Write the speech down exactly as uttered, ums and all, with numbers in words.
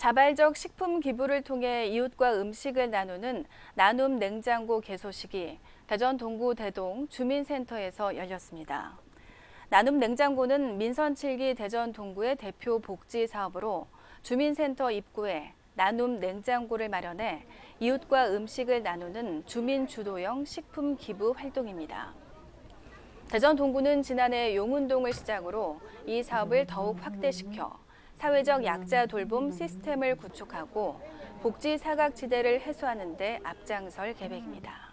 자발적 식품 기부를 통해 이웃과 음식을 나누는 나눔 냉장고 개소식이 대전 동구 대동 주민센터에서 열렸습니다. 나눔 냉장고는 민선 칠 기 대전 동구의 대표 복지 사업으로 주민센터 입구에 나눔 냉장고를 마련해 이웃과 음식을 나누는 주민 주도형 식품 기부 활동입니다. 대전 동구는 지난해 용운동을 시작으로 이 사업을 더욱 확대시켜 사회적 약자 돌봄 시스템을 구축하고 복지 사각지대를 해소하는 데 앞장설 계획입니다.